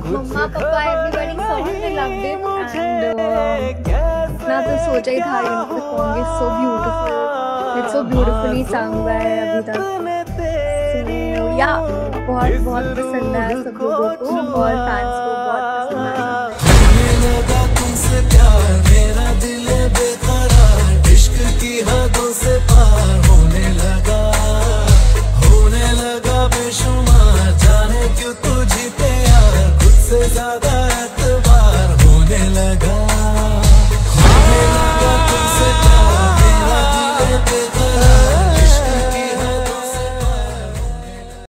मम्मा पापा everybody song I loved it and मैं तो सोचा ही था ये song is so beautiful, it's so beautifully sung by अभी तक। सो या बहुत बहुत पसंद आया सब लोगों को और फैंस को बहुत पसंद आया। मेरा दिल बेकरार इश्क की हदों से पार होने लगा बेशुमार, जाने क्यों तुझी पे यार खुद से ज्यादा एतबार होने लगा तुमसे प्यार, मेरा दिल बेकरार